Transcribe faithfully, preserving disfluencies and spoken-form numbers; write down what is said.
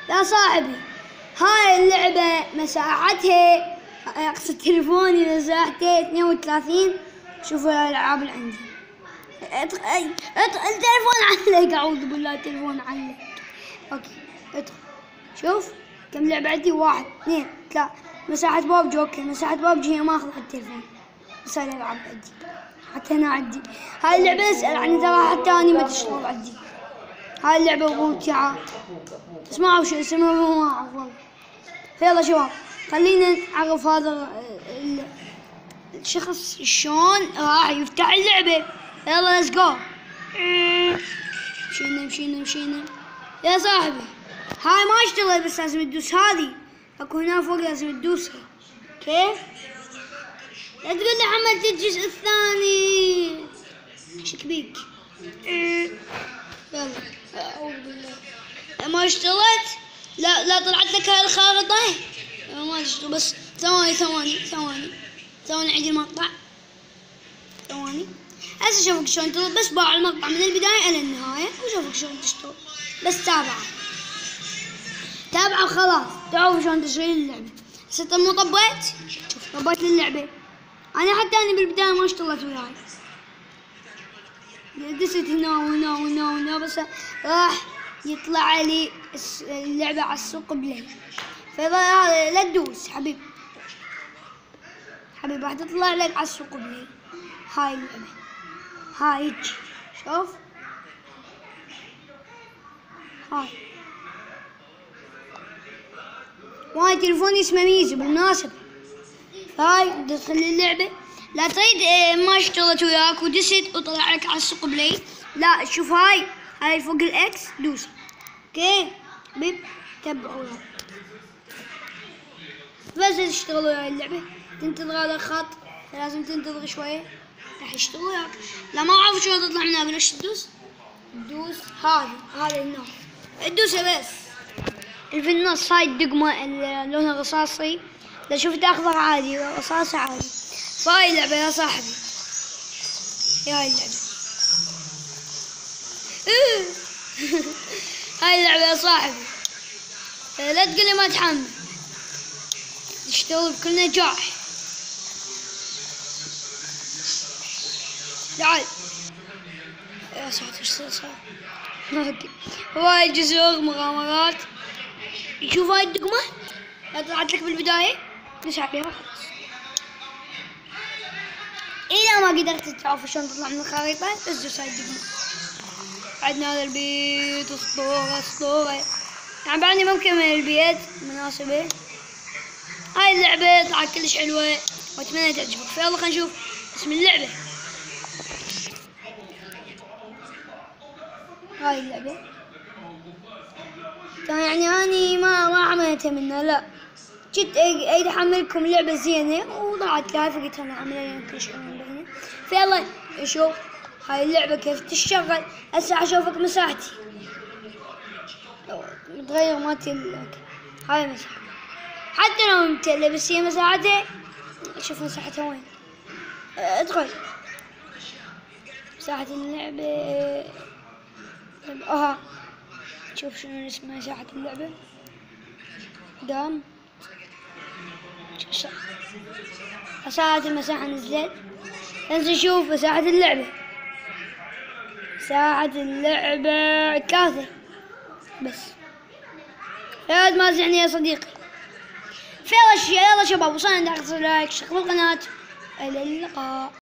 يا صاحبي هاي اللعبة مساحتها، اقصد تليفوني مساحته اثنين وثلاثين. شوفوا الالعاب اللي عندي. ادخل اي ادخل التليفون علق، اعوذ بالله التليفون علق. اوكي ادخل شوف كم لعبة عندي، واحد اثنين ثلاثة. مساحة بوب جوكر، مساحة بوب جي ماخذ على التليفون، بس هاي الالعاب عندي. حتى هنا عندي هاي اللعبة اسأل عني ترى، حتى اني ما تشتغل عندي. هاي اللعبة ممتعة، تسمعوا شو اسمها ما اعرف والله. فيلا شباب خلينا نعرف هذا الشخص شلون راح يفتح اللعبة. يلا ليتس جو. مشينا مشينا مشينا يا صاحبي. هاي ما اشتغلت بس لازم تدوس هذه، اكو هنا فوق لازم تدوسها. كيف؟ لا تقول لي حملت الجزء الثاني. شك بيك؟ يلا اعوذ بالله. ما اشتغلت؟ لا لا طلعت لك هاي الخارطة؟ ما تشتغل. بس ثواني ثواني ثواني ثواني عيد المقطع. ثواني هسه اشوفك شلون تضرب. بس باع المقطع من البداية الى النهاية وشوفك شلون تشتغل. بس تابعه تابعه وخلاص تعرف شلون تشغيل اللعبة. هسه مو طبيت؟ شوف طبيت اللعبة. انا حتى اني بالبداية ما اشتغلت وياي، دست هنا وهنا وهنا وهنا بس راح يطلع لي اللعبة على السوق بليل. فهذا لا تدوس حبيب حبيب، راح تطلع لك على السوق بليل. هاي اللعبة هاي هيك شوف. هاي وهاي تليفوني اسمه ميزو بالمناسبة. هاي تدخل اللعبة. لا تريد إيه ما اشتغلت وياك ودست وطلع لك على السوق بلاي، لا شوف هاي هاي فوق الاكس دوس. اوكي حبيب تبعوا بس تشتغل وياي اللعبة. تنتظر هذا الخط، لازم تنتظر شوية راح يشتغل وياك. لا ما اعرف شلون تطلع من هنا. ليش تدوس؟ تدوس هذه هذه هنا تدوسها بس. في النص هاي الدقمة اللي لونها رصاصي، لا شوف اخضر عادي رصاصي عادي. فهاي اللعبة يا صاحبي، يا هاي اللعبة. هاي اللعبة يا صاحبي، لا تقولي ما تحمل، تشتغل بكل نجاح. تعال يا ساتر ايش صار. اوكي هواي جزر مغامرات. شوف هاي الدقمة لا طلعت لك بالبداية، دوس عليها خلاص. إذا ما قدرت تعرف شلون تطلع من الخريطة ادوس هاي الدقمة. عندنا هذا البيت اسطورة اسطورة. يعني بعدني ما مكمل البيت مناسبة. هاي اللعبة طلعت كلش حلوة واتمنى تعجبك. فيلا خلينا نشوف اسم اللعبة. هاي اللعبة يعني اني ما ما عملتها منها، لا جيت اريد احملكم لعبة زينة وضاعت لي هاي فقلت انا اعملها كلش حلوة هنا. فيلا نشوف هاي اللعبة كيف تشتغل. هسه اشوفك مساحتي متغير مالتي. هاي مساحة حتى لو ممتلة بس هي مساحتها. شوف مساحتها وين. ادخل مساحة اللعبة. اها شوف شنو اسمها مساحة اللعبة. دام شوف مساحة المساحة نزلت. ننزل نشوف مساحة اللعبة. مساحة اللعبة ثلاثة بس. لا ما تزعلني يا صديقي. فيلا يلا شباب وصلنا لاخر لايك، اشتركوا بالقناة. الى اللقاء.